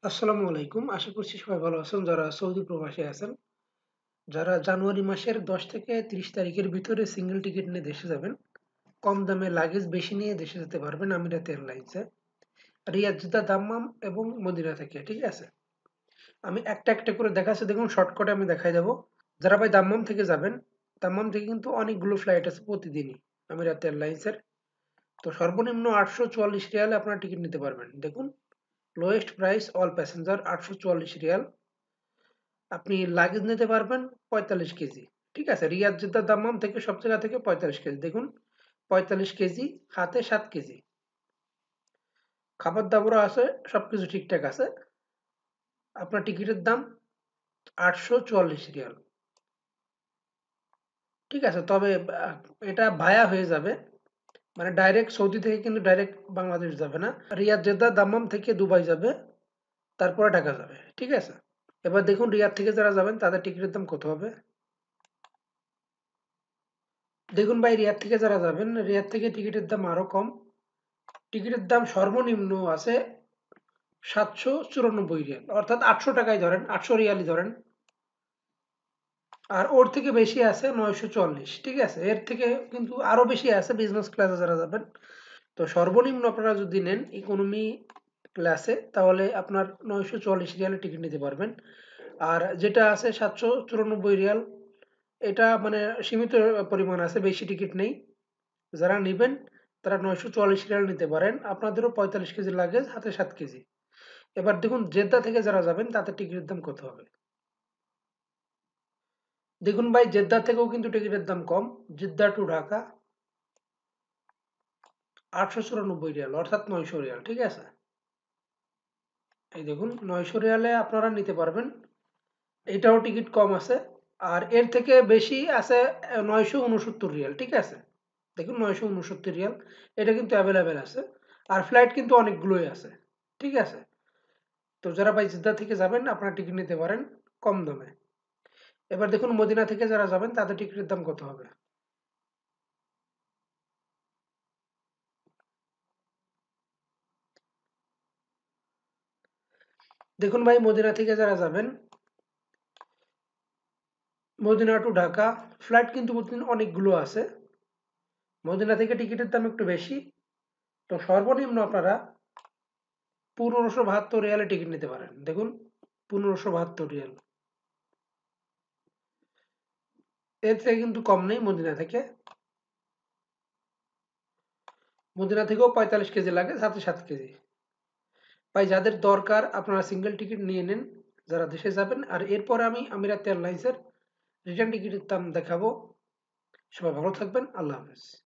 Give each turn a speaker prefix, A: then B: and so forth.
A: আসসালামু আলাইকুম। আশা করছি সবাই ভালো আছেন যারা সৌদি প্রবাসী আছেন। যারা জানুয়ারি মাসের ১০ থেকে ৩০ তারিখের ভিতরে সিঙ্গেল টিকিট নিয়ে দেশে যাবেন, কম দামে লাগেজ বেশি নিয়ে দেশে যেতে পারবেন আমিরাত এয়ারলাইন্সে। রিয়াদ, জেদ্দা, দাম্মাম এবং মদিনা থেকে, ঠিক আছে? আমি একটা করে দেখাচ্ছি, দেখুন শর্টকাটে আমি দেখাই দেব। যারা ভাই দাম্মাম থেকে যাবেন, দাম্মাম থেকে কিন্তু অনেকগুলো ফ্লাইট আছে প্রতিদিনই আমিরাত এয়ারলাইন্সের। তো সর্বনিম্ন ৮৪৪ রিয়ালে আপনারা টিকিট নিতে পারবেন। দেখুন, লোয়েস্ট প্রাইস অল প্যাসেঞ্জার ৮৪৪ রিয়াল। আপনি লাগেজ নিতে পারবেন ৪৫ কেজি। ঠিক আছে? রিয়াদ, জেদ্দা, দাম্মাম থেকে সব জায়গা থেকে ৪৫ কেজি। দেখুন, ৪৫ কেজি, হাতে ৭ কেজি। খাবার-দাবারও আছে, সবকিছু ঠিকঠাক আছে। আপনার টিকিটের দাম ৮৪৪ রিয়াল। ঠিক আছে? তবে আ এটা ভায়া হয়ে যাবে। মানে ডাইরেক্ট সৌদি থেকে কিন্তু ডাইরেক্ট বাংলাদেশ যাবে না। রিয়াদ, জেদ্দা, দাম্মাম থেকে দুবাই যাবে, তারপরে ঢাকা যাবে। ঠিক আছে? এবার দেখুন রিয়াদ থেকে যারা যাবেন তাদের টিকিটের দাম কত হবে? দেখুন ভাই, রিয়াদ থেকে যারা যাবেন, রিয়াদ থেকে টিকিটের দাম আরো কম। টিকিটের দাম সর্বনিম্ন আছে ৭৯৪ রিয়াল, অর্থাৎ ৮০০ টাকায় ধরেন, ৮০০ রিয়ালই ধরেন। আর ওর থেকে বেশি আছে ৯৪০। ঠিক আছে? এর থেকে কিন্তু আরো বেশি আছে বিজনেস ক্লাসে যারা যাবেন। তো সর্বনিম্ন আপনারা যদি নেন ইকোনমি ক্লাসে, তাহলে আপনার ৯৪০ রিয়ালে টিকিট নিতে পারবেন। আর যেটা আছে ৭৯৪ রিয়াল, এটা মানে সীমিত পরিমাণ আছে, বেশি টিকিট নেই। যারা নিবেন তারা ৯৪০ রিয়াল নিতে পারেন। আপনাদেরও ৪৫ কেজি লাগেজ, হাতে ৭ কেজি। এবার দেখুন জেদ্দা থেকে যারা যাবেন তাদের টিকিটের দাম কত হবে? দেখুন ভাই, জেদ্দা থেকেও কিন্তু টিকিটের দাম কম। জেদ্দা টু ঢাকা ৮৯৪ রিয়াল, অর্থাৎ ৯০০ রিয়াল। ঠিক আছে? এই দেখুন, ৯০০ রিয়ালে আপনারা নিতে পারবেন। এটাও টিকিট কম আছে। আর এর থেকে বেশি আছে ৯৬৯ রিয়াল। ঠিক আছে? দেখুন, ৯৬৯ রিয়াল, এটা কিন্তু অ্যাভেলেবেল আছে। আর ফ্লাইট কিন্তু অনেকগুলোই আছে। ঠিক আছে? তো যারা ভাই জেদ্দা থেকে যাবেন আপনারা টিকিট নিতে পারেন কম দামে। এবার দেখুন মদিনা থেকে যারা যাবেন তাদের টিকিটের দাম কত হবে? দেখুন ভাই, মদিনা থেকে যারা যাবেন, মদিনা টু ঢাকা ফ্লাইট কিন্তু প্রতিদিন অনেকগুলো আছে। মদিনা থেকে টিকিটের দাম একটু বেশি। তো সর্বনিম্ন আপনারা ১৫৭২ রিয়ালে টিকিট নিতে পারেন। দেখুন, ১৫৭২ রিয়াল। এর থেকে কিন্তু কম নেই মদিনা থেকে। মদিনা থেকেও ৪৫ কেজি লাগে, সাথে ৭ কেজি। ভাই যাদের দরকার আপনারা সিঙ্গেল টিকিট নিয়ে নেন যারা দেশে যাবেন। আর এরপরে আমি আমিরাত এয়ারলাইন্সের রিটার্ন টিকিটের দাম দেখাবো। সবাই ভালো থাকবেন। আল্লাহ হাফেজ।